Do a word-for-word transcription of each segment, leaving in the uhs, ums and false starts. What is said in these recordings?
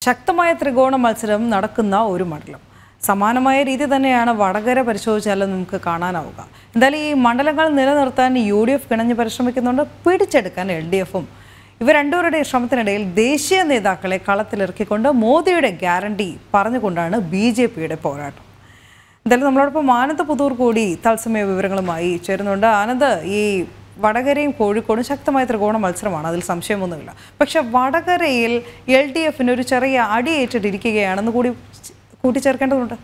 ശക്തമായ ത്രികോണ മത്സരം നടക്കുന്ന ഒരു മണ്ഡലം. സമാനമായ രീതി തന്നെയാണ് വടകര പരിശോധിച്ചാലും നമുക്ക് കാണാനാവുക. എന്തായാലും ഈ മണ്ഡലങ്ങൾ നിലനിർത്താൻ യു ഡി എഫ് കിണഞ്ഞ് പരിശ്രമിക്കുന്നുണ്ട്, പിടിച്ചെടുക്കാൻ എൽ ഡി എഫും. ഇവർ രണ്ടുപേരുടെ ശ്രമത്തിനിടയിൽ ദേശീയ നേതാക്കളെ കളത്തിലിറക്കിക്കൊണ്ട് മോദിയുടെ ഗ്യാരണ്ടി പറഞ്ഞുകൊണ്ടാണ് ബി ജെ പിയുടെ പോരാട്ടം. എന്തായാലും നമ്മളോടൊപ്പം ആനന്ദ് പുതൂർ കൂടി തത്സമയ വിവരങ്ങളുമായി ചേരുന്നുണ്ട്. ആനന്ദ്, ഈ വടകരയും കോഴിക്കോടും ശക്തമായ ത്രികോണ മത്സരമാണ്, അതിൽ സംശയമൊന്നുമില്ല. പക്ഷെ വടകരയിൽ എൽ ഡി എഫിന് ഒരു ചെറിയ അടിയേറ്റിട്ടിരിക്കുകയാണെന്ന് കൂടി കൂട്ടിച്ചേർക്കേണ്ടതുണ്ട്.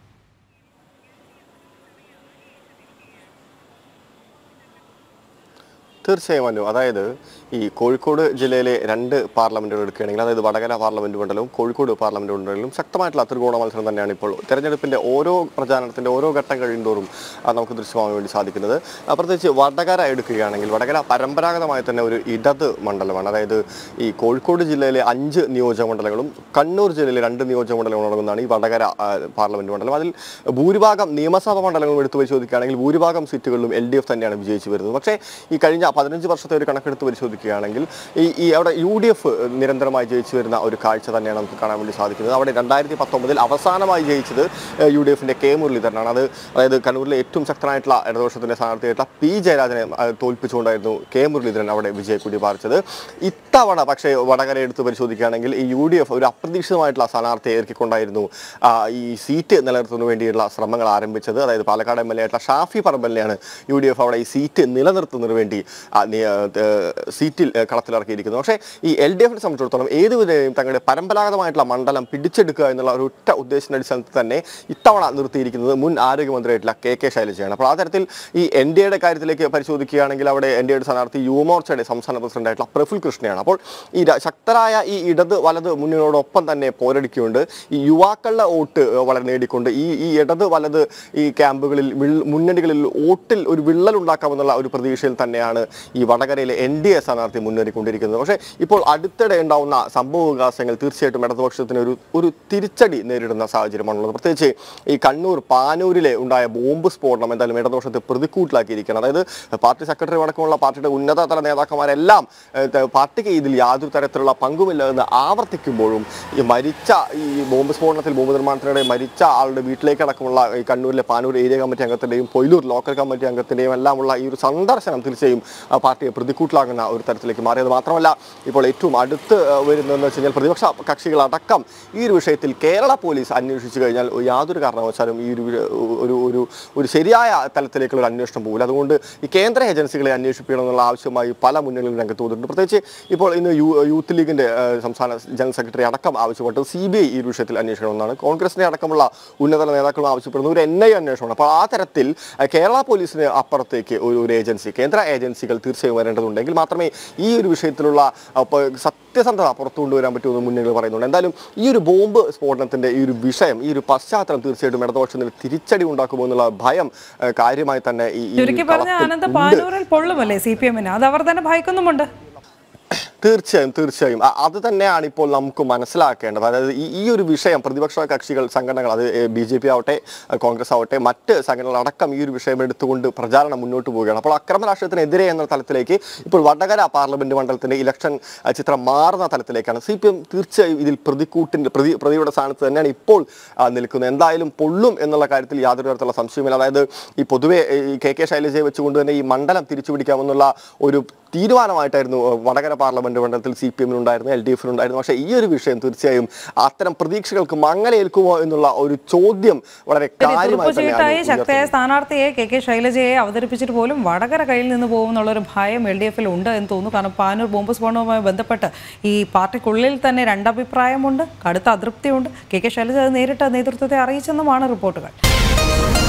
തീർച്ചയായും അനു, അതായത് ഈ കോഴിക്കോട് ജില്ലയിലെ രണ്ട് പാർലമെന്റുകൾ എടുക്കുകയാണെങ്കിൽ, അതായത് വടകര പാർലമെന്റ് മണ്ഡലവും കോഴിക്കോട് പാർലമെന്റ് മണ്ഡലവും ശക്തമായിട്ടുള്ള ത്രികോണ മത്സരം തന്നെയാണ് ഇപ്പോൾ തെരഞ്ഞെടുപ്പിന്റെ ഓരോ പ്രചാരണത്തിന്റെ ഓരോ ഘട്ടം കഴിയുന്തോറും നമുക്ക് ദൃശ്യമാകാൻ വേണ്ടി സാധിക്കുന്നത്. പ്രത്യേകിച്ച് വടകര എടുക്കുകയാണെങ്കിൽ വടകര പരമ്പരാഗതമായി തന്നെ ഒരു ഇടത് മണ്ഡലമാണ്. അതായത് ഈ കോഴിക്കോട് ജില്ലയിലെ അഞ്ച് നിയോജക മണ്ഡലങ്ങളും കണ്ണൂർ ജില്ലയിലെ രണ്ട് നിയോജക മണ്ഡലങ്ങളും അടങ്ങുന്നതാണ് ഈ വടകര പാർലമെന്റ് മണ്ഡലം. അതിൽ ഭൂരിഭാഗം നിയമസഭാ മണ്ഡലങ്ങളും എടുത്തു പരിശോധിക്കുകയാണെങ്കിൽ ഭൂരിഭാഗം സീറ്റുകളിലും എൽ ഡി എഫ് തന്നെയാണ് വിജയിച്ചു വരുന്നത്. പക്ഷേ ഈ കഴിഞ്ഞ പതിനഞ്ച് വർഷത്തെ ഒരു കണക്കെടുത്ത് പരിശോധിക്കുകയാണെങ്കിൽ ഈ ഈ അവിടെ യു ഡി എഫ് നിരന്തരമായി ജയിച്ചു വരുന്ന ഒരു കാഴ്ച തന്നെയാണ് നമുക്ക് കാണാൻ വേണ്ടി സാധിക്കുന്നത്. അവിടെ രണ്ടായിരത്തി പത്തൊമ്പതിൽ അവസാനമായി ജയിച്ചത് യു ഡി എഫിന്റെ കെ മുരളീധരനാണ്. അത് അതായത് കണ്ണൂരിലെ ഏറ്റവും ശക്തനായിട്ടുള്ള ഇടതുപക്ഷത്തിന്റെ സ്ഥാനാർത്ഥിയായിട്ടുള്ള പി ജയരാജനെ തോൽപ്പിച്ചുകൊണ്ടായിരുന്നു കെ മുരളീധരൻ അവിടെ വിജയക്കൊടി പാറിച്ചത്. ഇത്തവണ പക്ഷേ വടകര എടുത്ത് പരിശോധിക്കുകയാണെങ്കിൽ ഈ യു ഡി എഫ് ഒരു അപ്രതീക്ഷിതമായിട്ടുള്ള സ്ഥാനാർത്ഥിയെ ഇറക്കിക്കൊണ്ടായിരുന്നു ഈ സീറ്റ് നിലനിർത്തുന്നതിന് വേണ്ടിയുള്ള ശ്രമങ്ങൾ ആരംഭിച്ചത്. അതായത് പാലക്കാട് എം എൽ എ ആയിട്ടുള്ള ഷാഫി പറമ്പലിനെയാണ് യു ഡി എഫ് അവിടെ ഈ സീറ്റ് നിലനിർത്തുന്നതിന് വേണ്ടി സീറ്റിൽ കളത്തിലിറക്കിയിരിക്കുന്നത്. പക്ഷേ ഈ എൽ ഡി എഫിനെ സംബന്ധിച്ചിടത്തോളം ഏതുവിധേയും തങ്ങളുടെ പരമ്പരാഗതമായിട്ടുള്ള മണ്ഡലം പിടിച്ചെടുക്കുക എന്നുള്ള ഒരു ഒറ്റ ഉദ്ദേശത്തിന്റെ അടിസ്ഥാനത്തിൽ തന്നെ ഇത്തവണ നിർത്തിയിരിക്കുന്നത് മുൻ ആരോഗ്യമന്ത്രിയായിട്ടുള്ള കെ കെ ശൈലജയാണ്. അപ്പോൾ ആ തരത്തിൽ ഈ എൻ ഡി എയുടെ കാര്യത്തിലേക്ക് പരിശോധിക്കുകയാണെങ്കിൽ അവിടെ എൻ ഡി എയുടെ സ്ഥാനാർത്ഥി യുവമോർച്ചയുടെ സംസ്ഥാന പ്രസിഡന്റായിട്ടുള്ള പ്രഫുൽ കൃഷ്ണയാണ്. അപ്പോൾ ഈ ശക്തരായ ഈ ഇടത് വലത് മുന്നണിയോടൊപ്പം തന്നെ പോരടിക്കുകൊണ്ട് ഈ യുവാക്കളുടെ വോട്ട് വളരെ നേടിക്കൊണ്ട് ഈ ഈ ഇടത് വലത് ഈ ക്യാമ്പുകളിൽ മുന്നണികളിൽ വോട്ടിൽ ഒരു വിള്ളൽ ഉണ്ടാക്കാമെന്നുള്ള ഒരു പ്രതീക്ഷയിൽ തന്നെയാണ് ഈ വടകരയിലെ എൻ ഡി എ സ്ഥാനാർത്ഥി മുന്നേറിക്കൊണ്ടിരിക്കുന്നത്. പക്ഷേ ഇപ്പോൾ അടുത്തിടെ ഉണ്ടാവുന്ന സംഭവ വികാസങ്ങൾ തീർച്ചയായിട്ടും ഇടതുപക്ഷത്തിന് ഒരു ഒരു തിരിച്ചടി നേരിടുന്ന സാഹചര്യമാണുള്ളത്. പ്രത്യേകിച്ച് ഈ കണ്ണൂർ പാനൂരിലെ ഉണ്ടായ ബോംബ് സ്ഫോടനം എന്തായാലും ഇടതുപക്ഷത്തെ പ്രതിക്കൂട്ടിലാക്കിയിരിക്കുകയാണ്. അതായത് പാർട്ടി സെക്രട്ടറി അടക്കമുള്ള പാർട്ടിയുടെ ഉന്നതതല നേതാക്കന്മാരെല്ലാം പാർട്ടിക്ക് ഇതിൽ യാതൊരു തരത്തിലുള്ള പങ്കുമില്ല എന്ന് ആവർത്തിക്കുമ്പോഴും ഈ മരിച്ച ഈ ബോംബ് സ്ഫോടനത്തിൽ ബോംബ് നിർമ്മാണത്തിനിടെ മരിച്ച ആളുടെ വീട്ടിലേക്ക് അടക്കമുള്ള ഈ കണ്ണൂരിലെ പാനൂർ ഏരിയ കമ്മിറ്റി അംഗത്തിൻ്റെയും പൊയിലൂർ ലോക്കൽ കമ്മിറ്റി അംഗത്തിൻ്റെയും എല്ലാമുള്ള ഈ ഒരു സന്ദർശനം തീർച്ചയായും പാർട്ടിയെ പ്രതിക്കൂട്ടിലാകുന്ന ഒരു തരത്തിലേക്ക് മാറിയത് മാത്രമല്ല ഇപ്പോൾ ഏറ്റവും അടുത്ത് വരുന്നതെന്ന് വെച്ച് കഴിഞ്ഞാൽ പ്രതിപക്ഷ കക്ഷികളടക്കം ഈ ഒരു വിഷയത്തിൽ കേരള പോലീസ് അന്വേഷിച്ചു കഴിഞ്ഞാൽ യാതൊരു കാരണവശാലും ഈ ഒരു ഒരു ഒരു ഒരു ശരിയായ തലത്തിലേക്കുള്ള ഒരു അന്വേഷണം പോകില്ല. അതുകൊണ്ട് ഈ കേന്ദ്ര ഏജൻസികളെ അന്വേഷിക്കണം എന്നുള്ള ആവശ്യമായി പല മുന്നണികളും രംഗത്ത് വന്നിട്ടുണ്ട്. പ്രത്യേകിച്ച് ഇപ്പോൾ ഇന്ന് യൂ യൂത്ത് ലീഗിന്റെ സംസ്ഥാന ജനറൽ സെക്രട്ടറി അടക്കം ആവശ്യപ്പെട്ടത് സി ബി ഐ ഈ വിഷയത്തിൽ അന്വേഷിക്കണമെന്നാണ്. കോൺഗ്രസിനെ അടക്കമുള്ള ഉന്നത നേതാക്കളും ആവശ്യപ്പെടുന്നത് ഒരു എൻ ഐ അന്വേഷണമാണ്. അപ്പോൾ ആ തരത്തിൽ കേരള പോലീസിന് അപ്പുറത്തേക്ക് ഒരു ഒരു ഏജൻസി കേന്ദ്ര ഏജൻസികൾ തീർച്ചയായും വരേണ്ടതുണ്ടെങ്കിൽ മാത്രമേ ഈ ഒരു വിഷയത്തിലുള്ള സത്യസന്ധത പുറത്തു കൊണ്ടുവരാൻ പറ്റുമെന്ന് മുന്നണികൾ പറയുന്നുണ്ട്. എന്തായാലും ഈ ഒരു ബോംബ് സ്ഫോടനത്തിന്റെ ഈ ഒരു വിഷയം ഈ ഒരു പശ്ചാത്തലം തീർച്ചയായിട്ടും ഇടതുപക്ഷത്തിന് തിരിച്ചടി ഉണ്ടാക്കുമോ എന്നുള്ള ഭയം കാര്യമായി തന്നെ ഈ പൊള്ളുമല്ലേ സി പി എമ്മിന്, അത് അവർ തന്നെ ഭയക്കുന്നുമുണ്ട്. തീർച്ചയായും തീർച്ചയായും അത് തന്നെയാണ് ഇപ്പോൾ നമുക്ക് മനസ്സിലാക്കേണ്ടത്. അതായത് ഈ ഈ ഒരു വിഷയം പ്രതിപക്ഷ കക്ഷികൾ സംഘടനകൾ അത് ബി ജെ പി ആവട്ടെ കോൺഗ്രസ് ആവട്ടെ മറ്റ് സംഘടനകൾ അടക്കം ഈ ഒരു വിഷയം എടുത്തുകൊണ്ട് പ്രചാരണം മുന്നോട്ട് പോവുകയാണ്. അപ്പോൾ അക്രമ രാഷ്ട്രീയത്തിനെതിരെ എന്ന തലത്തിലേക്ക് ഇപ്പോൾ വടകര പാർലമെന്റ് മണ്ഡലത്തിന്റെ ഇലക്ഷൻ ചിത്രം മാറുന്ന തലത്തിലേക്കാണ്. സി പി എം തീർച്ചയായും ഇതിൽ പ്രതിക്കൂട്ടിന്റെ പ്രതി പ്രതിയുടെ സ്ഥാനത്ത് തന്നെയാണ് ഇപ്പോൾ നിൽക്കുന്നത്. എന്തായാലും പൊള്ളും എന്നുള്ള കാര്യത്തിൽ യാതൊരു തരത്തിലുള്ള സംശയമില്ല. അതായത് ഈ പൊതുവെ ഈ കെ കെ ശൈലജയെ വെച്ചുകൊണ്ട് തന്നെ ഈ മണ്ഡലം തിരിച്ചുപിടിക്കാമെന്നുള്ള ഒരു തീരുമാനമായിട്ടായിരുന്നു വടകര പാർലമെന്റ് മണ്ഡലത്തിൽ സി പി എമ്മിനുണ്ടായിരുന്നു, എൽ ഡി എഫിനുണ്ടായിരുന്നു. പക്ഷേ ഈ ഒരു വിഷയം തീർച്ചയായും അത്തരം പ്രതീക്ഷകൾക്ക് മങ്ങലേൽക്കുമോ എന്നുള്ള ഒരു ചോദ്യം വളരെ കാര്യമായി ശക്തിയായ സ്ഥാനാർത്ഥിയെ കെ കെ ശൈലജയെ അവതരിപ്പിച്ചിട്ട് പോലും വടകര കയ്യിൽ നിന്ന് പോകുമെന്നുള്ളൊരു ഭയം എൽ ഡി എഫിൽ ഉണ്ട് എന്ന് തോന്നുന്നു. കാരണം പാനൂർ ബോംബ് സ്ഫോടനവുമായി ബന്ധപ്പെട്ട് ഈ പാർട്ടിക്കുള്ളിൽ തന്നെ രണ്ടഭിപ്രായമുണ്ട്, കടുത്ത അതൃപ്തിയുണ്ട്. കെ കെ ശൈലജ അത് നേരിട്ട് നേതൃത്വത്തെ അറിയിച്ചെന്നുമാണ് റിപ്പോർട്ടുകൾ.